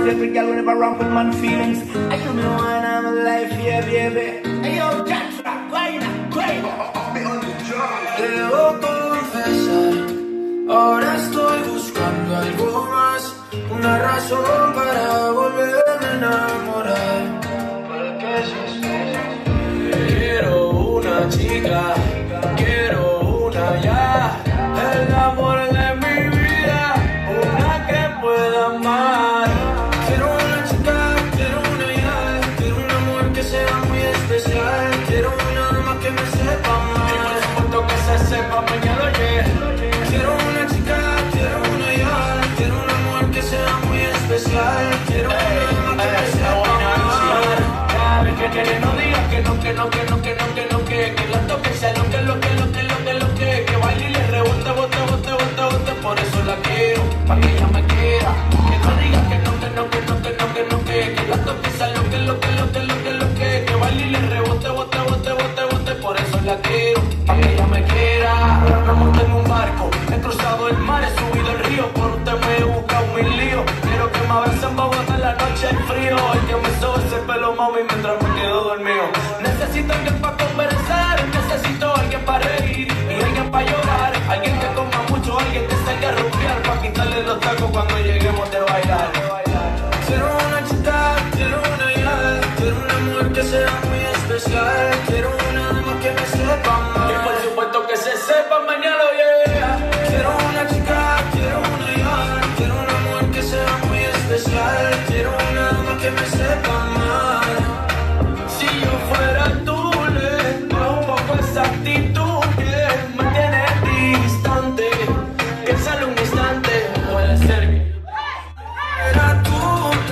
cause every girl will never ramp with man feelings. I you me one of my life, yeah, baby. Hey, yo, Jatra, me on the job. Debo confesar, ahora estoy buscando algo más, una razón para volverme a enamorar. ¿Para qué es esto? Quiero una chica, quiero una ya, el amor de mi vida, una que pueda amar. Quiero una chica, quiero una ya, quiero un amor que sea muy especial, quiero una dama que me sepa amar. Y por supuesto que se sepa mañana ayer. Quiero una chica, quiero una ya, quiero un amor que sea muy especial, quiero una dama que me sepa amar. Que no digas que no, que no, que no, que no, que no, que la toque sea lo que baile y le rebote, bote, bote, bote, bote, por eso la quiero, pa' que ella me quiera. Que no digas que no, que no, que no, que no, que no, que la toque sea lo que baile y le rebote, bote, bote, bote, bote, por eso la quiero, pa' que ella me quiera. Me monté en un barco, he cruzado el mar, he subido el río, por usted me he buscado mil líos. Quiero que me abracen Bogotá en la noche el frío, y que me sobe ese pelo mami mientras me quedo dormido. Necesito alguien para conversar, necesito alguien para reír y alguien para llorar, alguien que coma mucho, alguien que salga a rumbear, para quitarle los tacos cuando lleguemos de bailar. Quiero una chica, quiero una ya, quiero un amor que sea muy especial, quiero una dama que me sepa amar. Y por supuesto que se sepa mañana, yeah. Quiero una chica, quiero una ya, quiero un amor que sea muy especial, quiero una dama que me sepa amar. Si yo fuera tú, le bajo un poco esa actitud que me tiene distante. Piénsalo un instante, puede ser que era tú,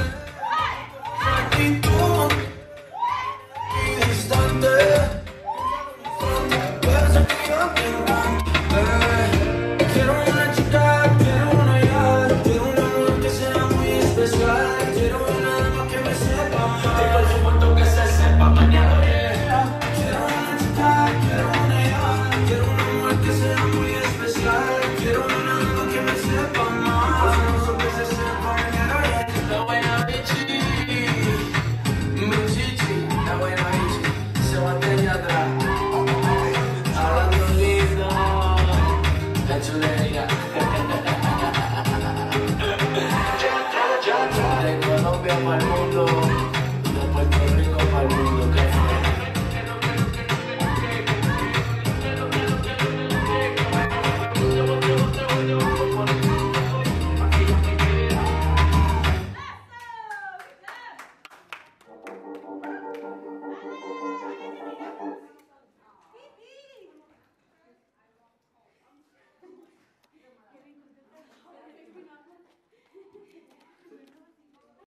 actitud distante. Puede ser que yo te encuentre. Quiero una chica,